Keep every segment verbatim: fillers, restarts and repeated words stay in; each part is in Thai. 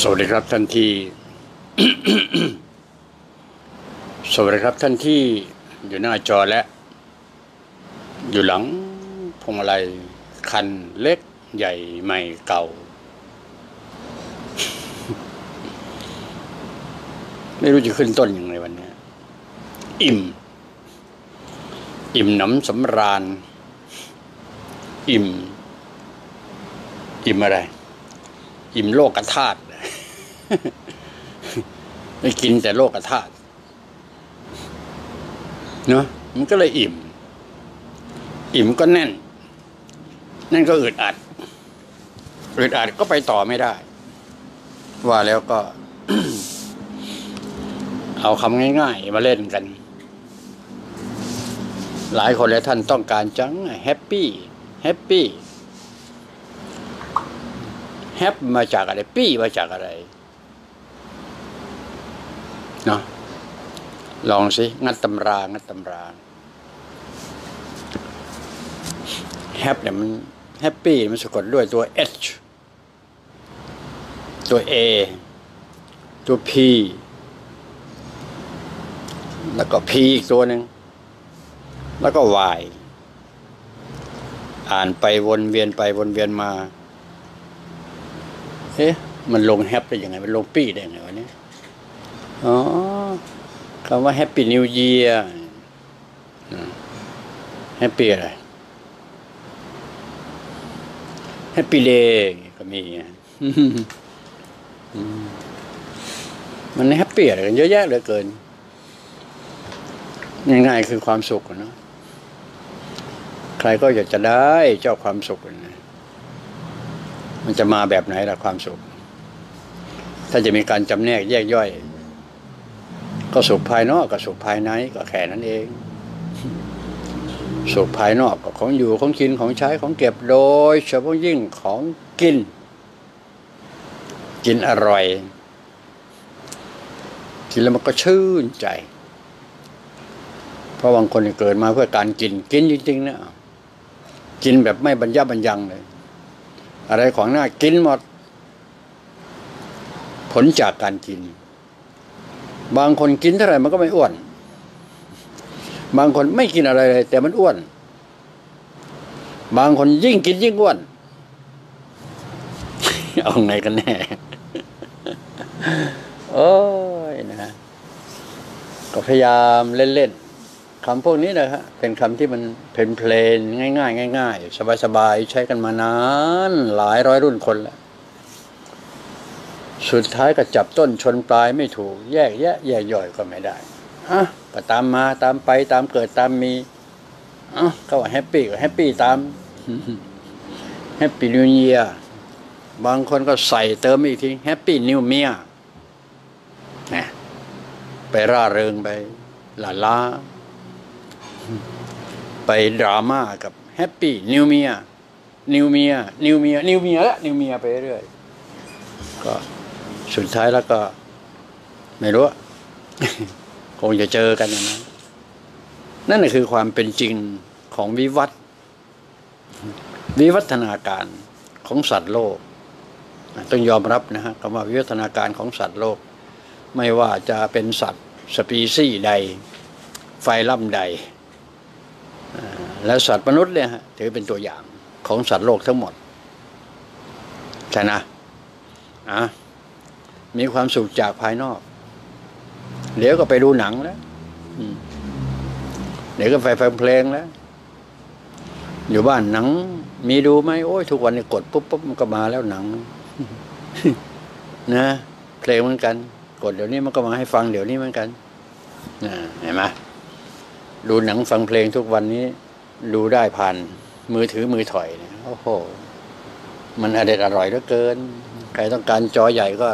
วัสดีครับท่านที่ สวัสดีครับท่านที่อยู่หน้าจอและอยู่หลังพวงมาลัยคันเล็กใหญ่ใหม่เก่า ไม่รู้จะขึ้นต้นยังไงวันนี้อิ่มอิ่มหนำสำราญอิ่มอิ่มอะไรอิ่มโลกธาตุ ไม่กินแต่โลกธาตุเนาะมันก็เลยอิ่มอิ่มก็แน่นนั่นก็อึดอัดอึดอัดก็ไปต่อไม่ได้ว่าแล้วก็ เอาคำง่ายๆมาเล่นกันหลายคนและท่านต้องการจังแฮปปี้แฮปปี้แฮปมาจากอะไรปี้มาจากอะไรเนาะลองสิงัดตำรางัดตำราแฮปเนี่ยมันแฮปปี้มันสะกดด้วยตัว H ตัว A ตัว P แล้วก็ P อีกตัวหนึ่งแล้วก็ Y อ่านไปวนเวียนไปวนเวียนมาเอ๊ะมันลงแฮปได้ยังไงมันลงปี้ได้ยังไงวะเนี่ยอ๋อคำว่า Happy New Year Happy อะไร Happy Day ก็มีมันแฮปปี้อะไรกันเยอะแยะเหลือเกินง่ายๆคือความสุขนะใครก็อยากจะได้เจ้าความสุขนะมันจะมาแบบไหนล่ะความสุขถ้าจะมีการจำแนกแยกย่อยก็สุขภายนอกกับสุขภายในก็แค่นั้นเองสุขภายนอกก็ของอยู่ของกินของใช้ของเก็บโดยเฉพาะยิ่งของกินกินอร่อยกินแล้วมันก็ชื่นใจเพราะบางคนเกิดมาเพื่อการกินกินจริงๆนะกินแบบไม่บรรยะบรรยังเลยอะไรของหน้ากินหมดผลจากการกินบางคนกินเท่าไหร่มันก็ไม่อ้วนบางคนไม่กินอะไรเลยแต่มันอ้วนบางคนยิ่งกินยิ่งอ้วน เอาไงกันแน่ โอ้ยนะก็พยายามเล่นๆคำพวกนี้นะฮะเป็นคำที่มันเพลนๆง่ายๆง่ายๆสบายๆใช้กันมานานหลายร้อยรุ่นคนแล้วสุดท้ายก็จับต้นชนปลายไม่ถูกแยกแยะแยกย่อยก็ไม่ได้อ่ะก็ตามมาตามไปตามเกิดตามมีอ่ะก็ว่าแฮปปี้ก็แฮปปี้ตามแฮปปี้นิวเยียร์บางคนก็ใส่เติมอีกทีแฮปปี้นิวเมียนะไปร่าเริงไปหลาล้าไปดราม่ากับแฮปปี้นิวเมียนิวเมียนิวเมียนิวเมียละนิวเมียไปเรื่อยก็สุดท้ายแล้วก็ไม่รู้ คงจะเจอกันนะนั่นคือความเป็นจริงของวิวัฒน์วิวัฒนาการของสัตว์โลกต้องยอมรับนะฮะคำว่าวิวัฒนาการของสัตว์โลกไม่ว่าจะเป็นสัตว์สปีชีส์ใดไฟล่ำใดและสัตว์มนุษย์เนี่ยฮะถือเป็นตัวอย่างของสัตว์โลกทั้งหมดใช่นะอ่ะมีความสุขจากภายนอกเดี๋ยวก็ไปดูหนังแล้วเดี๋ยวก็ไปฟังเพลงแล้วอยู่บ้านหนังมีดูไหมโอ้ยทุกวันนี้กดปุ๊บปุ๊บมันก็มาแล้วหนัง นะเพลงเหมือนกันกดเดี๋ยวนี้มันก็มาให้ฟังเดี๋ยวนี้เหมือนกันนะเห็นไหมดูหนังฟังเพลงทุกวันนี้ดูได้ผ่านมือถือมือถอยเนี่ยโอ้โหมันอร่อยอร่อยเหลือเกินใครต้องการจอใหญ่ก็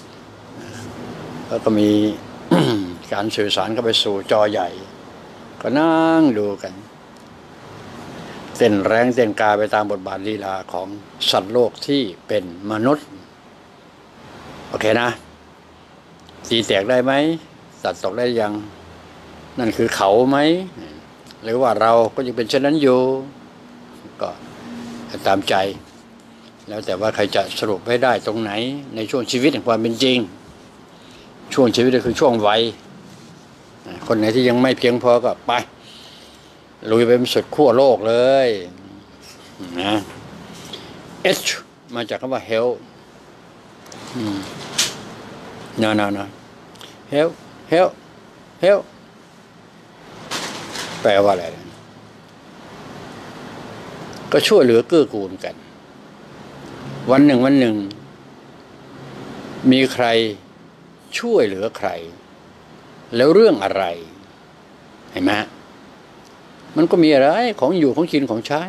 ก็มี การสื่อสารเข้าไปสู่จอใหญ่ก็นั่งดูกันเต้นแรงเต้นกาไปตามบทบาทลีลาของสัตว์โลกที่เป็นมนุษย์โอเคนะตีแตกได้ไหมตัดตกได้ยังนั่นคือเขาไหมหรือว่าเราก็ยังเป็นเช่นนั้นอยู่ก็ตามใจแล้วแต่ว่าใครจะสรุปไว้ได้ตรงไหนในช่วงชีวิตแห่งความเป็นจริงช่วงชีวิตก็คือช่วงวัยคนไหนที่ยังไม่เพียงพอก็ไปลุยไปสุดขั้วโลกเลยนะ H มาจากคำว่า health นะนะนะ health health health แปลว่าอะไรก็ช่วยเหลือเกื้อกูลกันวันหนึ่งวันหนึ่งมีใครช่วยเหลือใครแล้วเรื่องอะไรเห็นไหมมันก็มีอะไรของอยู่ของกินของใช้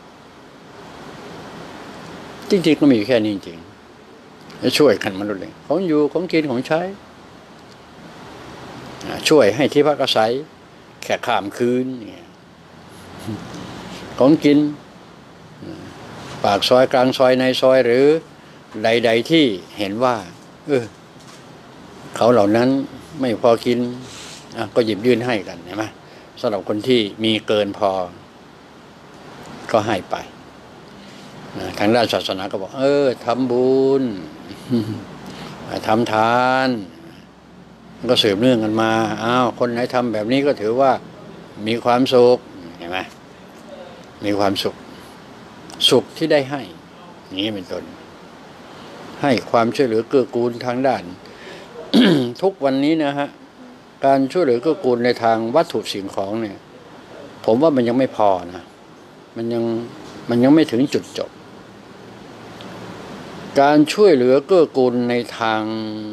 จริงๆก็มีแค่นี้จริงๆช่วยกันมนุษย์เลยของอยู่ของกินของใช้ช่วยให้ที่พักอาศัยแค่ข้ามคืนเนี่ยของกินปากซอยกลางซอยในซอยหรือใดๆที่เห็นว่าเออเขาเหล่านั้นไม่พอกินก็หยิบยื่นให้กันใช่ไหมสำหรับคนที่มีเกินพอก็ให้ไปทางด้านศาสนาก็บอกเออทำบุญทำทานก็สืบเนื่องกันมาอ้าวคนไหนทำแบบนี้ก็ถือว่ามีความสุขเห็นไหมมีความสุขสุขที่ได้ให้นี้เป็นต้นให้ความช่วยเหลือเกื้อกูลทางด้าน ทุกวันนี้นะฮะการช่วยเหลือเกื้อกูลในทางวัตถุสิ่งของเนี่ยผมว่ามันยังไม่พอนะมันยังมันยังไม่ถึงจุดจบการช่วยเหลือเกื้อกูลในทาง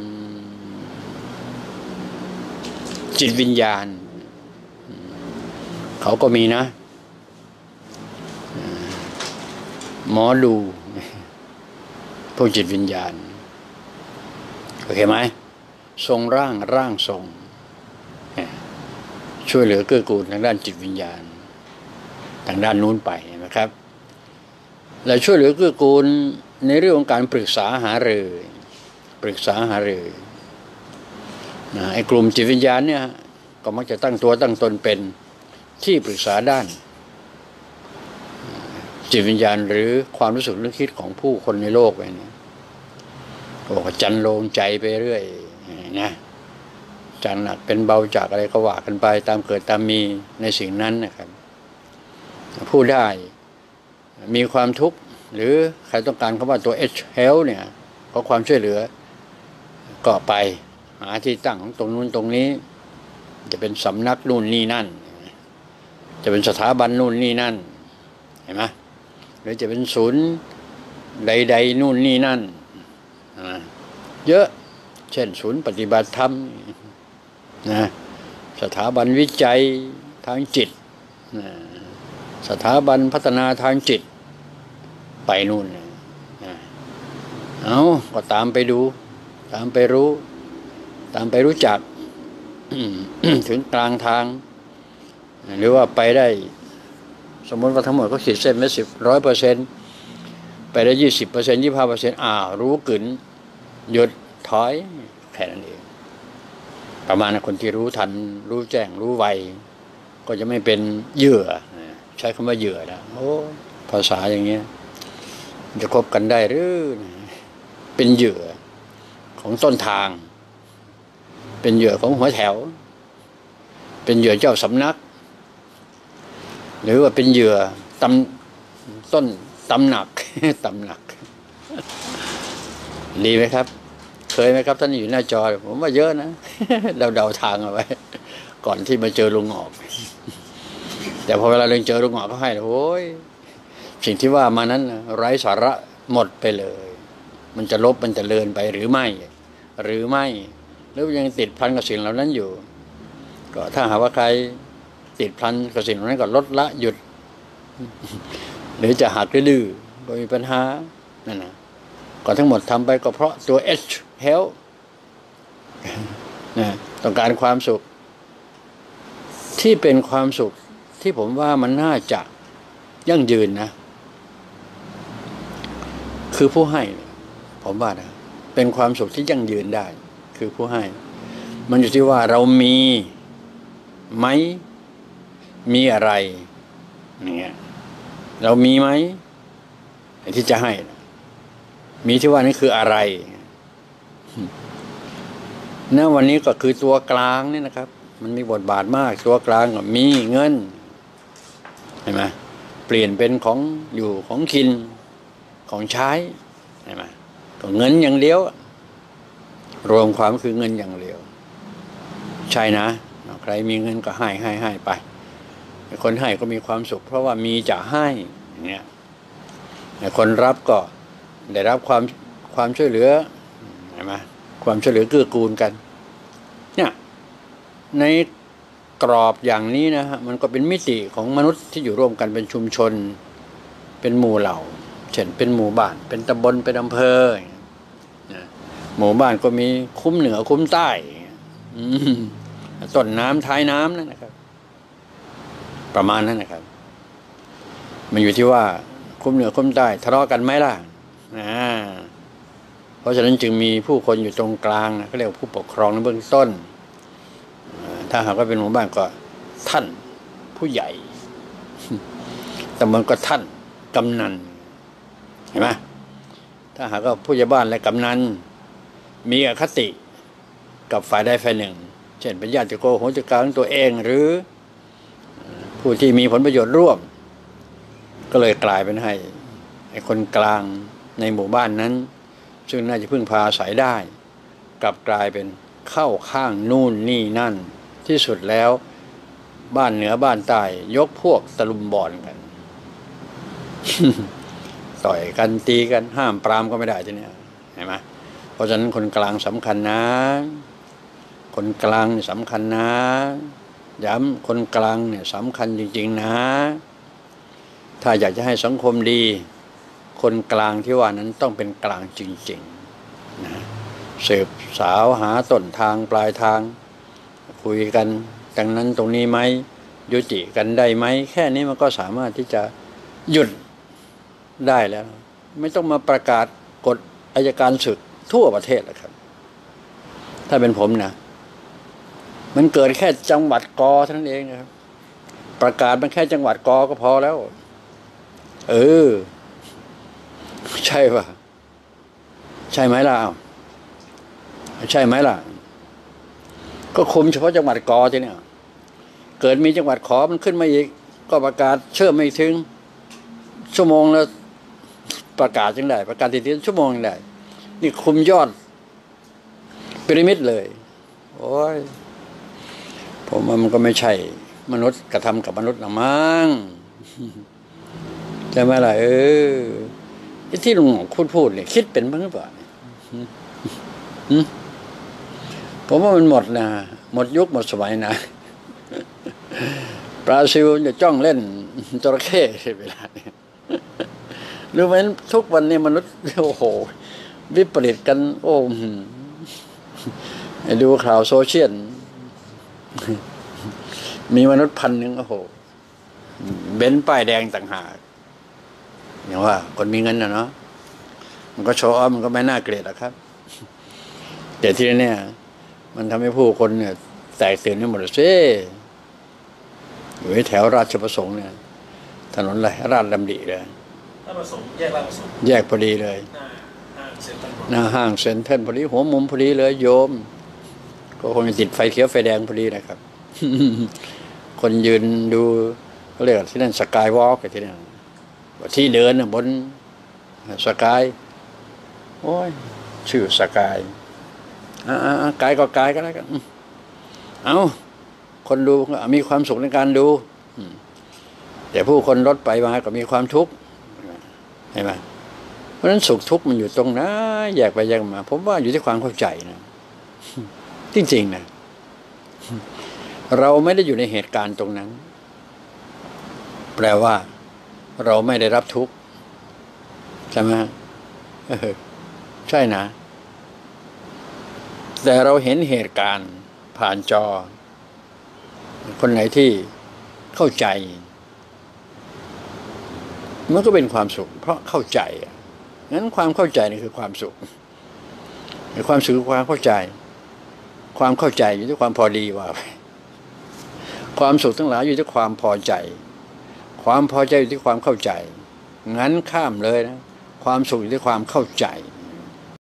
จิตวิญญาณเขาก็มีนะหมอดูพวกจิตวิญญาณโอเคไหมทรงร่างร่างทรงช่วยเหลือเกื้อกูลทางด้านจิตวิญญาณทางด้านนู้นไปนะครับและช่วยเหลือเกื้อกูลในเรื่องของการปรึกษาหารือปรึกษาหารือนะไอ้กลุ่มจิตวิญญาณเนี่ยก็มักจะตั้งตัวตั้งตนเป็นที่ปรึกษาด้านจิตวิญญาณหรือความรู้สึกนึกคิดของผู้คนในโลกไปเนี่ยบอกว่าจันโลงใจไปเรื่อยนะจันหนักเป็นเบาจากอะไรก็ว่ากันไปตามเกิดตามมีในสิ่งนั้นนะครับผู้ได้มีความทุกข์หรือใครต้องการคำว่าตัว H health เนี่ยขอความช่วยเหลือก็ไปหาที่ตั้งของตรงนู้นตรงนี้จะเป็นสำนักนู่นนี่นั่นจะเป็นสถาบันนู่นนี่นั่นเห็นไหมหรือจะเป็นศูนย์ใดๆนู่นนี่นั่นเยอะเช่นศูนย์ปฏิบัติธรรมนะสถาบันวิจัยทางจิตนะสถาบันพัฒนาทางจิตไปนู่นนะเอาก็ตามไปดูตามไปรู้ตามไปรู้จัก ถึงกลางทางหรือว่าไปได้สมมติว่าทั้งหมดก็ขีดเส้นไม่สิบร้อยเปอร์เซ็นต์ไปได้ยี่สิบเปอร์เซ็นต์ยี่ห้าเปอร์เซ็นต์อ้าวรู้กึ่นหยุดถอยแค่นั้นเองประมาณคนที่รู้ทันรู้แจ้งรู้ไวก็จะไม่เป็นเหยื่อใช้คำว่าเหยื่อนะโอ้ภาษาอย่างเงี้ยจะคบกันได้หรือเป็นเหยื่อของต้นทางเป็นเหยื่อของหัวแถวเป็นเหยื่อเจ้าสำนักหรือว่าเป็นเหยื่อตำต้นตำหนักตำหนักดีไหมครับเคยไหมครับท่านอยู่หน้าจอผมว่าเยอะนะเราเดาทางเอาไว้ก่อนที่มาเจอลุงหงอกแต่พอเวลาเราเจอลุงหงอกเขาให้โอ้ยสิ่งที่ว่ามานั้นไร้สาระหมดไปเลยมันจะลบมันจะเลือนไปหรือไม่หรือไม่หรือยังติดพันกับสิ่งเหล่านั้นอยู่ก็ถ้าหากว่าใครติดพันกับสิ่งเหล่านั้นก็ลดละหยุดหรือจะหักดื้อก็มีปัญหานั่นนะก็ทั้งหมดทำไปก็เพราะตัว H health นะต้องการความสุขที่เป็นความสุขที่ผมว่ามันน่าจะยั่งยืนนะคือผู้ให้ผมว่านะเป็นความสุขที่ยั่งยืนได้คือผู้ให้มันอยู่ที่ว่าเรามีไหมมีอะไรอย่างเงี้ยเรามีไหมที่จะให้มีที่ว่านี้คืออะไรณวันนี้ก็คือตัวกลางนี่นะครับ มันมีบทบาทมากตัวกลางก็มีเงินเห็นไหมเปลี่ยนเป็นของอยู่ของกินของใช้เห็นไหมก็เงินอย่างเดียวรวมความคือเงินอย่างเดียวใช่นะใครมีเงินก็ให้ให้ให้ไปคนให้ก็มีความสุขเพราะว่ามีจะให้เนี่ยคนรับก็ได้รับความความช่วยเหลือเห็นไหมความช่วยเหลือเกื้อกูลกันเนี่ยในกรอบอย่างนี้นะฮะมันก็เป็นมิติของมนุษย์ที่อยู่ร่วมกันเป็นชุมชนเป็นหมู่เหล่าเช่นเป็นหมู่บ้านเป็นตำบลเป็นอำเภอหมู่บ้านก็มีคุ้มเหนือคุ้มใต้ต้นน้ำท้ายน้ำนั่นนะครับประมาณนั้นนะครับมันอยู่ที่ว่าคุ้มเหนือคุ้มใต้ทะเลาะกันไหมล่ะอ่าเพราะฉะนั้นจึงมีผู้คนอยู่ตรงกลางนะเขาเรียกว่าผู้ปกครองในเบื้องต้นถ้าหากว่าเป็นหมู่บ้านก็ท่านผู้ใหญ่ตำบลก็ท่านกำนันเห็นไหมถ้าหากว่าผู้ใหญ่บ้านและกำนันมีอคติกับฝ่ายใดฝ่ายหนึ่งเช่นเป็นญาติโกโหติกาของตัวเองหรือผู้ที่มีผลประโยชน์ร่วมก็เลยกลายเป็นให้ไอ้คนกลางในหมู่บ้านนั้นซึ่งน่าจะพึ่งพาอาศัยได้กลับกลายเป็นเข้าข้างนู่นนี่นั่นที่สุดแล้วบ้านเหนือบ้านใต้ยกพวกตะลุมบอลกัน ต่อยกันตีกันห้ามปรามก็ไม่ได้ทีเนี้ยเห็นไหมเพราะฉะนั้นคนกลางสำคัญนะคนกลางเนี่ยสำคัญนะย้ำคนกลางเนี่ยสำคัญจริงๆนะถ้าอยากจะให้สังคมดีคนกลางที่ว่านั้นต้องเป็นกลางจริงๆนะสืบสาวหาต้นทางปลายทางคุยกันตรงนั้นตรงนี้ไหมยุติกันได้ไหมแค่นี้มันก็สามารถที่จะหยุดได้แล้วไม่ต้องมาประกาศกฎอัยการศึกทั่วประเทศแล้วครับถ้าเป็นผมนะมันเกิดแค่จังหวัดกอเท่านั้นเองนะครับประกาศมันแค่จังหวัดกอก็พอแล้วเออใช่ป่ะใช่ไหมล่ะใช่ไหมล่ะก็คุมเฉพาะจังหวัดกอทีเนี่ยเกิดมีจังหวัดขอมันขึ้นมาอีกก็ประกาศเชื่อไม่ถึงชั่วโมงแล้วประกาศจังได้ประกาศทีๆชั่วโมงจังได้นี่คุมยอดพีระมิดเลยโอ้ยผมว่ามันก็ไม่ใช่มนุษย์กระทำกับมนุษย์หรอกมั้งใช่ไหมล่ะเออที่ลุงพูดพูดเนี่ยคิดเป็นบ้างหรือเปล่าผมว่ามันหมดนะหมดยุคหมดสมัยนะบราซิลจะจ้องเล่นจระเข้เวลาเนี่ยรู้ไหมทุกวันนี้มนุษย์โอ้โหวิปริตกันโอ้ดูข่าวโซเชียลมีมนุษย์พันหนึ่งโอ้โหเบนซ์ป้ายแดงต่างหากอย่างว่าคนมีเงินนะเนาะมันก็โชว์ออฟมันก็ไม่น่าเกลียดหรอกครับแต่ที่นี่มันทำให้ผู้คนเนี่ยแตกตื่นกันหมดเลยสิอยู่แถวราชประสงค์เนี่ยถนนอะไรราชดำริเลยราชประสงค์แยกราชประสงค์แยกพอดีเลยหน้าห้างเซ็นทรัลพอดีหัวมุมพอดีเลยโยมก็คงจะติดไฟเขียวไฟแดงพอดีนะครับ คนยืนดูเขาเรียกที่นั่นสกายวอล์กที่นั่นที่เดินบนสกายโอ้ยชื่อสกายอ่ากายก็กายก็แล้วกันเอาคนดูมีความสุขในการดูแต่ผู้คนรถไปมาก็มีความทุกข์เห็นไหมเพราะฉะนั้นสุขทุกข์มันอยู่ตรงนั้นแยกไปแยกมาผมว่าอยู่ที่ความเข้าใจนะจริงๆนะเราไม่ได้อยู่ในเหตุการณ์ตรงนั้นแปลว่าเราไม่ได้รับทุกข์ใช่ไหมเออใช่นะแต่เราเห็นเหตุการณ์ผ่านจอคนไหนที่เข้าใจมันก็เป็นความสุขเพราะเข้าใจงั้นความเข้าใจนี่คือความสุขความสุขความเข้าใจความเข้าใจอยู่ที่ความพอดีว่าความสุขทั้งหลายอยู่ที่ความพอใจความพอใจอยู่ที่ความเข้าใจงั้นข้ามเลยนะความสุขอยู่ที่ความเข้าใจ